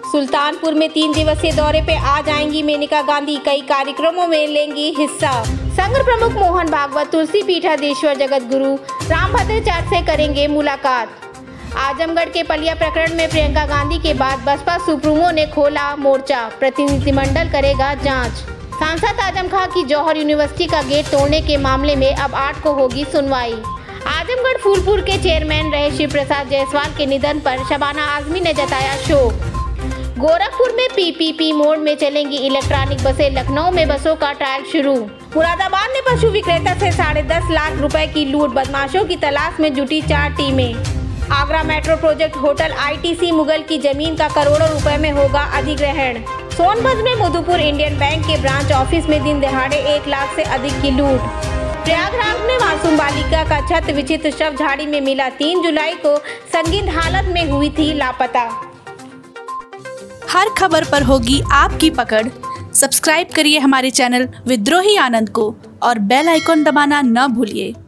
सुल्तानपुर में 3 दिवसीय दौरे पे आ जाएंगी मेनका गांधी, कई कार्यक्रमों में लेंगी हिस्सा। संघ प्रमुख मोहन भागवत तुलसी पीठाधीश्वर जगत गुरु रामभद्राचार्य से करेंगे मुलाकात। आजमगढ़ के पलिया प्रकरण में प्रियंका गांधी के बाद बसपा सुप्रीमो ने खोला मोर्चा, प्रतिनिधिमंडल करेगा जांच। सांसद आजम खां की जौहर यूनिवर्सिटी का गेट तोड़ने के मामले में अब 8 को होगी सुनवाई। आजमगढ़ फूलपुर के चेयरमैन रहे शिव प्रसाद जायसवाल के निधन पर शबाना आजमी ने जताया शोक। गोरखपुर में पीपीपी मोड में चलेंगी इलेक्ट्रॉनिक बसें, लखनऊ में बसों का ट्रायल शुरू। मुरादाबाद में पशु विक्रेता से 10.5 लाख रुपए की लूट, बदमाशों की तलाश में जुटी 4 टीमें। Agra metro project hotel ITC Mughal की जमीन का करोड़ों रुपए में होगा अधिग्रहण। सोनभद्र में मधुपुर इंडियन बैंक के ब्रांच ऑफिस में दिन दहाड़े 1 लाख से अधिक की लूट। प्रयागराज में मासूम बालिका का छत विचित्र शव झाड़ी में मिला, 3 जुलाई को संगीन हालत में हुई थी लापता। हर खबर पर होगी आपकी पकड़। सब्सक्राइब करिए हमारे चैनल विद्रोही आनंद को और बेल आइकॉन दबाना न भूलिए।